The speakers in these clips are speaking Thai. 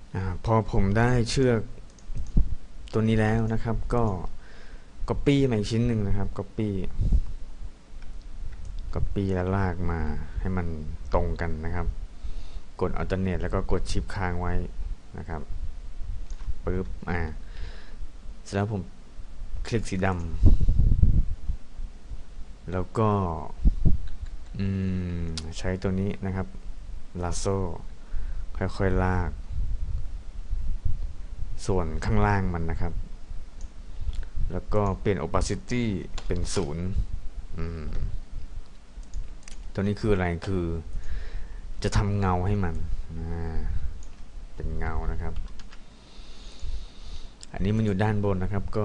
พอผมได้เชือกตัวนี้แล้วนะครับก็ Copy มาอีกชิ้นหนึ่งนะครับ Copy แล้วลากมาให้มันตรงกันนะครับกด Alternate แล้วก็กด Shift ค้างไว้นะครับปึ๊บเสร็จแล้วผมคลิกสีดำแล้วก็ใช้ตัวนี้นะครับลาโซ่ค่อยๆลากส่วนข้างล่างมันนะครับแล้วก็เปลี่ยน opacity เป็น0ตัวนี้คืออะไรคือจะทำเงาให้มันเป็นเงานะครับอันนี้มันอยู่ด้านบนนะครับก็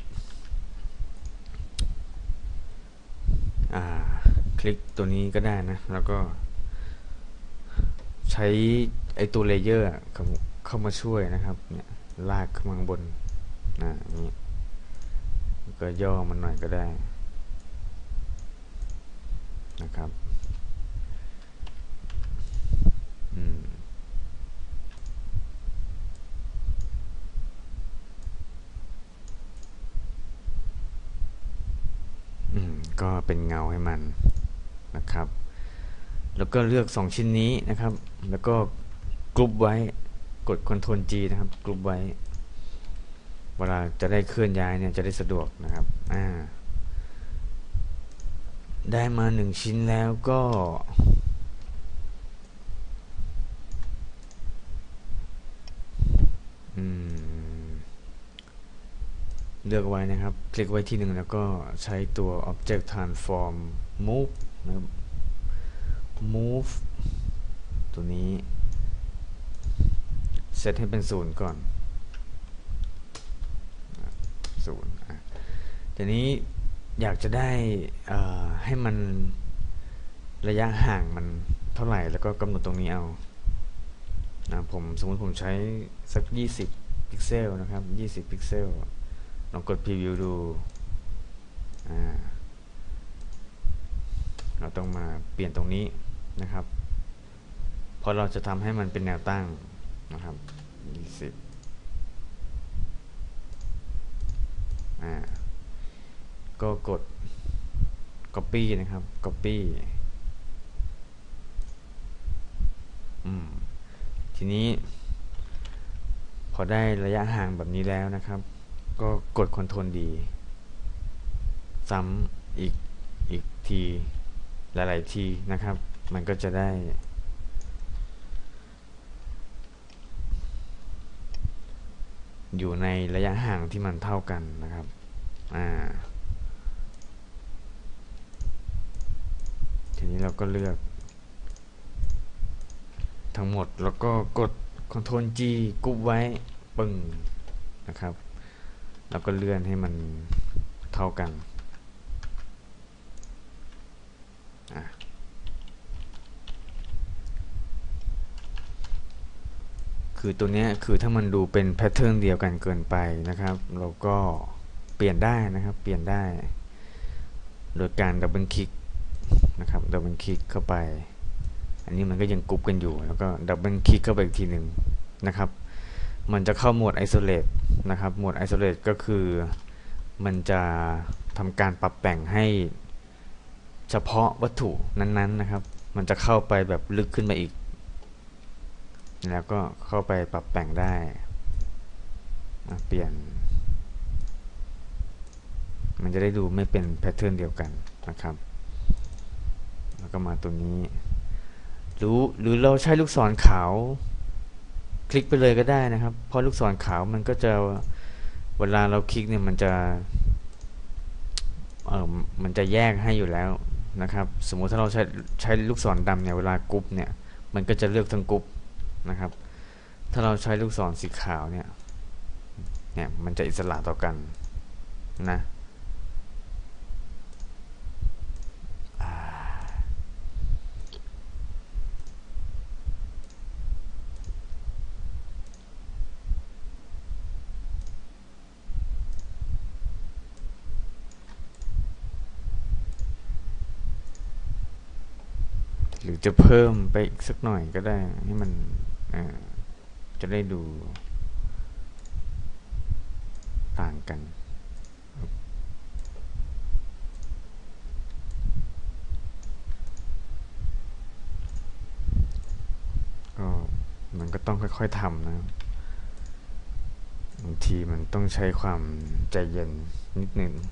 คลิกตัวนี้ก็ได้นะแล้วก็ใช้ไอตัวเลเยอร์เข้ามาช่วยนะครับเนี่ยลากขึ้นมาข้างบนนี่ก็ย่อมันหน่อยก็ได้นะครับก็เป็นเงาให้มันนะครับแล้วก็เลือก2ชิ้นนี้นะครับแล้วก็กรุ๊ปไว้กด Ctrl G นะครับกรุ๊ปไว้เวลาจะได้เคลื่อนย้ายเนี่ยจะได้สะดวกนะครับได้มา1ชิ้นแล้วก็เลือกไว้นะครับคลิกไว้ที่หนึ่งแล้วก็ใช้ตัว Object Transform Move นะครับ Move ตัวนี้เซตให้เป็น0ก่อน0ทีนี้อยากจะได้ให้มันระยะห่างมันเท่าไหร่แล้วก็กำหนดตรงนี้เอาสมมติผมใช้สัก20พิกเซลนะครับ20พิกเซลลองกด Preview ดูเราต้องมาเปลี่ยนตรงนี้นะครับเพราะเราจะทำให้มันเป็นแนวตั้งนะครับ20ก็กด Copy นะครับ Copy ทีนี้พอได้ระยะห่างแบบนี้แล้วนะครับก็กด Ctrl D ซ้ำอีกทีหลายๆทีนะครับมันก็จะได้อยู่ในระยะห่างที่มันเท่ากันนะครับทีนี้เราก็เลือกทั้งหมดแล้วก็กด Ctrl G กรุ๊ปไว้ปึ้งนะครับแล้วก็เลื่อนให้มันเท่ากันคือตัวนี้คือถ้ามันดูเป็นแพทเทิร์นเดียวกันเกินไปนะครับเราก็เปลี่ยนได้นะครับเปลี่ยนได้โดยการดับเบิลคลิกนะครับดับเบิลคลิกเข้าไปอันนี้มันก็ยังกรุ๊ปกันอยู่แล้วก็ดับเบิลคลิกเข้าไปอีกทีหนึ่งนะครับมันจะเข้าโหมด Isolate นะครับโหมด Isolate ก็คือมันจะทำการปรับแต่งให้เฉพาะวัตถุนั้นๆนะครับมันจะเข้าไปแบบลึกขึ้นมาอีกแล้วก็เข้าไปปรับแต่งได้เปลี่ยนมันจะได้ดูไม่เป็นแพทเทิร์นเดียวกันนะครับแล้วก็มาตัวนี้หรือเราใช้ลูกศรขาวคลิกไปเลยก็ได้นะครับเพราะลูกศรขาวมันก็จะเวลาเราคลิกเนี่ยมันจะแยกให้อยู่แล้วนะครับสมมุติถ้าเราใช้ลูกศรดำเนี่ยเวลากรุ๊ปเนี่ยมันก็จะเลือกทั้งกรุ๊ปนะครับถ้าเราใช้ลูกศรสีขาวเนี่ยมันจะอิสระต่อกันนะหรือจะเพิ่มไปอีกสักหน่อยก็ได้ให้มันจะได้ดูต่างกันก็มันก็ต้องค่อยๆทำนะบางทีมันต้องใช้ความใจเย็นนิดนึง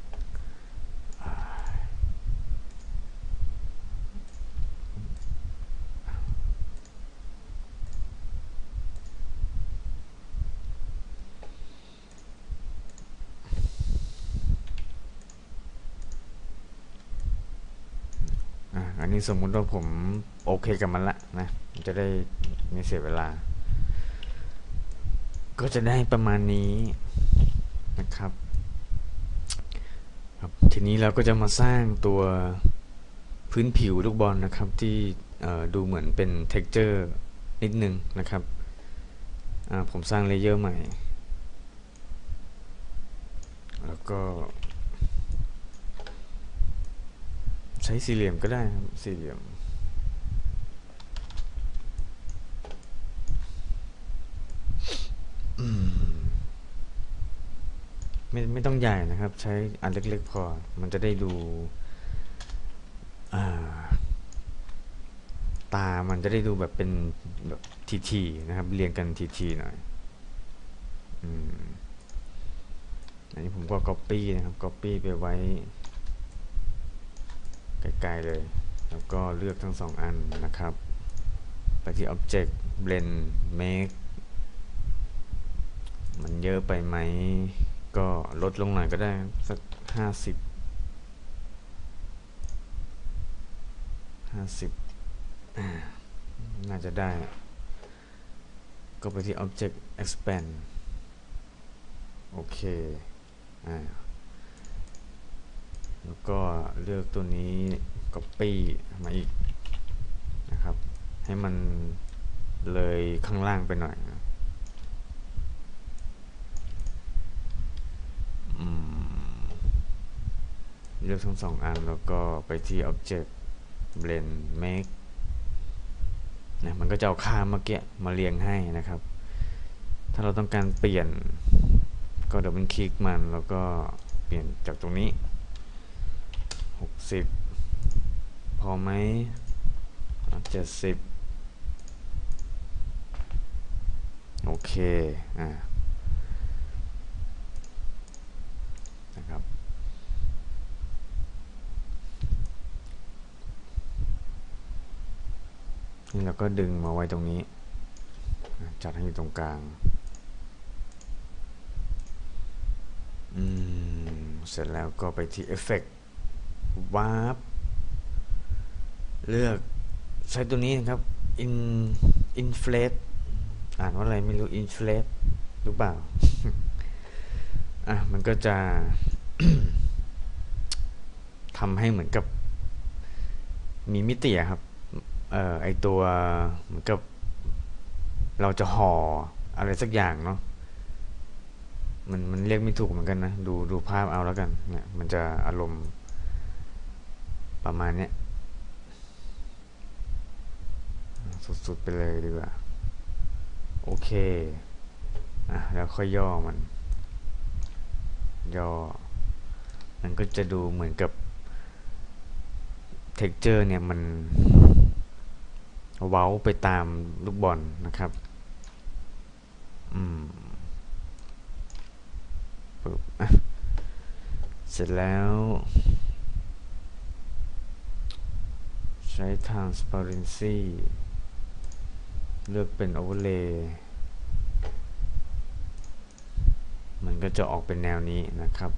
อันนี้สมมุติว่าผมโอเคกับมันละนะจะได้ไม่เสียเวลาก็จะได้ประมาณนี้นะครับทีนี้เราก็จะมาสร้างตัวพื้นผิวลูกบอลนะครับที่ดูเหมือนเป็น texture นิดนึงนะครับผมสร้างเลเยอร์ใหม่แล้วก็ใช้สี่เหลี่ยมก็ได้ครับสี่เหลี่ยมไม่ต้องใหญ่นะครับใช้อันเล็กๆพอมันจะได้ดูตามันจะได้ดูแบบเป็นแบบทีๆนะครับเรียงกันทีๆหน่อยอันนี้ผมก็ copy นะครับ copy ไปไว้ไกลๆเลยแล้วก็เลือกทั้ง2 อันนะครับไปที่ Object Blend Make มันเยอะไปไหมก็ลดลงหน่อยก็ได้สัก50น่าจะได้ก็ไปที่ Object Expand โอเคแล้วก็เลือกตัวนี้ Copy มาอีกนะครับให้มันเลยข้างล่างไปหน่อยเลือกทั้ง2 อันแล้วก็ไปที่ Object Blend Make นะมันก็จะเอาค่าเมื่อกี้มาเรียงให้นะครับถ้าเราต้องการเปลี่ยนก็ดับเบิลคลิกมันแล้วก็เปลี่ยนจากตรงนี้60พอไหม70โอเคนะครับนี่เราก็ดึงมาไว้ตรงนี้จัดให้อยู่ตรงกลางเสร็จแล้วก็ไปที่ Effect Warp เลือกใช้ตัวนี้นะครับ Inflate อ่านว่าอะไรไม่รู้ Inflate หรือเปล่า มันก็จะ ทำให้เหมือนกับมีมิติครับไอตัวเหมือนกับเราจะห่ออะไรสักอย่างเนาะมันเรียกไม่ถูกเหมือนกันนะดูภาพเอาแล้วกันเนี่ยมันจะอารมณ์ประมาณเนี้ยสุดๆไปเลยดีกว่าโอเคแล้วค่อยย่อมันก็จะดูเหมือนกับ texture เนี่ยมันเว้าไปตามลูกบอลนะครับเสร็จแล้วใช้ transparency เลือกเป็น overlay มันก็จะออกเป็นแนวนี้นะครับ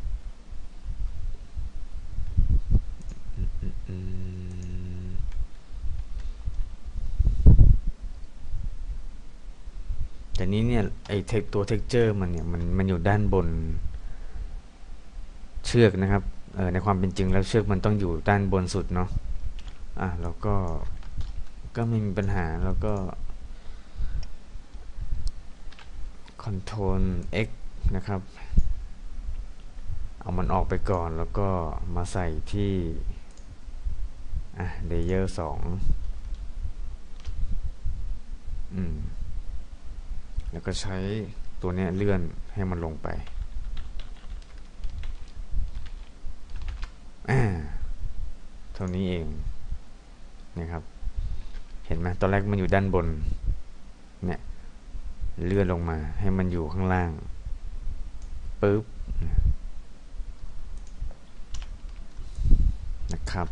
แต่นี้เนี่ยไอตัว texture มันเนี่ยมันอยู่ด้านบนเชือกนะครับในความเป็นจริงแล้วเชือกมันต้องอยู่ด้านบนสุดเนาะแล้วก็ไม่มีปัญหาแล้วก็ Ctrl X นะครับเอามันออกไปก่อนแล้วก็มาใส่ที่Layer 2 แล้วก็ใช้ตัวเนี้ยเลื่อนให้มันลงไปเท่านี้เองนะครับเห็นไหมตอนแรกมันอยู่ด้านบนเนี่ยเลื่อนลงมาให้มันอยู่ข้างล่างปึ๊บนะครับ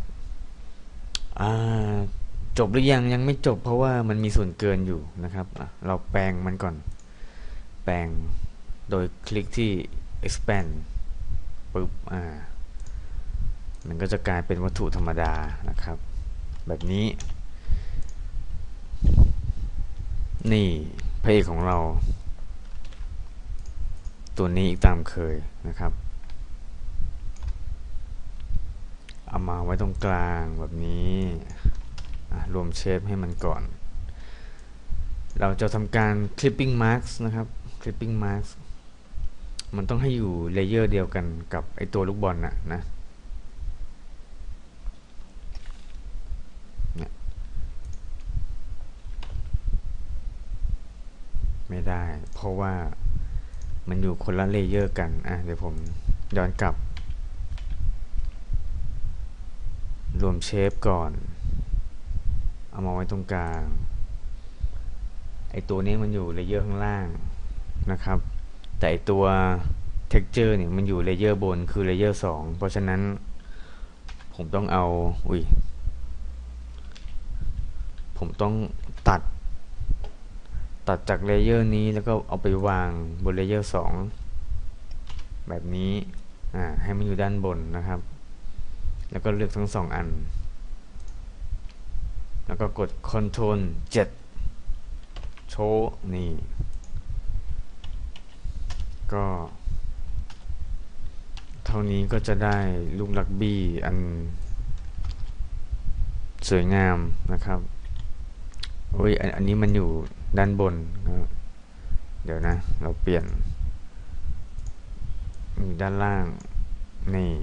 จบหรือยังไม่จบเพราะว่ามันมีส่วนเกินอยู่นะครับเราแปลงมันก่อนแปลงโดยคลิกที่ expand ปึ๊บมันก็จะกลายเป็นวัตถุธรรมดานะครับแบบนี้นี่พระเอกของเราตัวนี้อีกตามเคยนะครับเอามาไว้ตรงกลางแบบนี้รวมเชฟให้มันก่อนเราจะทำการ clipping mask นะครับ clipping mask มันต้องให้อยู่เลเยอร์เดียวกันกับไอตัวลูกบอลนะไม่ได้เพราะว่ามันอยู่คนละเลเยอร์กันเดี๋ยวผมย้อนกลับรวมเชฟก่อนเอามาไว้ตรงกลางไอตัวนี้มันอยู่เลเยอร์ข้างล่างนะครับแต่ไอตัว texture เนี่ยมันอยู่เลเยอร์บนคือเลเยอร์2เพราะฉะนั้นผมต้องเอาผมต้องตัดจากเลเยอร์นี้แล้วก็เอาไปวางบนเลเยอร์2แบบนี้ให้มันอยู่ด้านบนนะครับแล้วก็เลือกทั้ง2อันแล้วก็กด Ctrl 7โชว์นี่ก็เท่านี้ก็จะได้ลูกลักบี้อันสวยงามนะครับอันนี้มันอยู่ด้านบนเดี๋ยวนะเราเปลี่ยนอยู่ด้านล่างนี่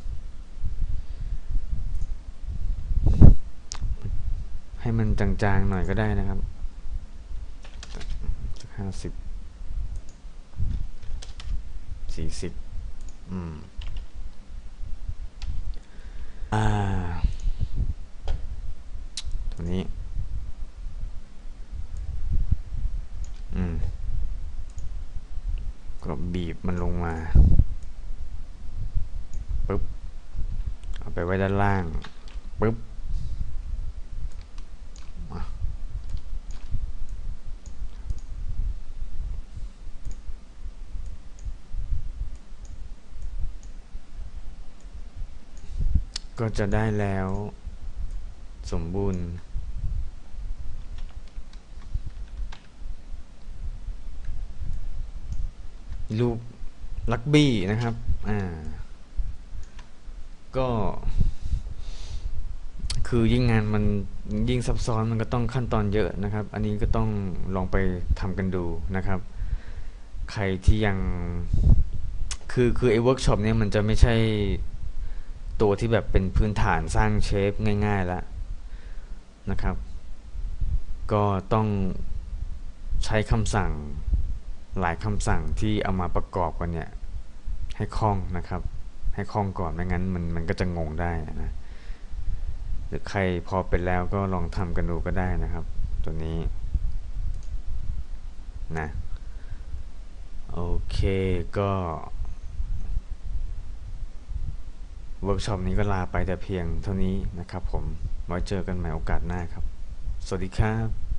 ให้มันจางๆหน่อยก็ได้นะครับสัก50 40ตัวนี้ก็บีบมันลงมาปึ๊บเอาไปไว้ด้านล่างปึ๊บก็จะได้แล้วสมบูรณ์ลูกลักบี้นะครับก็คือยิ่งงานมันยิ่งซับซ้อนมันก็ต้องขั้นตอนเยอะนะครับอันนี้ก็ต้องลองไปทำกันดูนะครับใครที่ยังคือไอ้เวิร์กช็อปเนี่ยมันจะไม่ใช่ตัวที่แบบเป็นพื้นฐานสร้างเชฟง่ายๆแล้วนะครับก็ต้องใช้คำสั่งหลายคำสั่งที่เอามาประกอบกันเนี่ยให้คล่องนะครับให้คล่องก่อนไม่งั้นมันก็จะงงได้นะหรือใครพอเป็นแล้วก็ลองทำกันดูก็ได้นะครับตัวนี้นะโอเคก็เวิร์กช็อปนี้ก็ลาไปแต่เพียงเท่านี้นะครับผมไว้เจอกันใหม่โอกาสหน้าครับสวัสดีครับ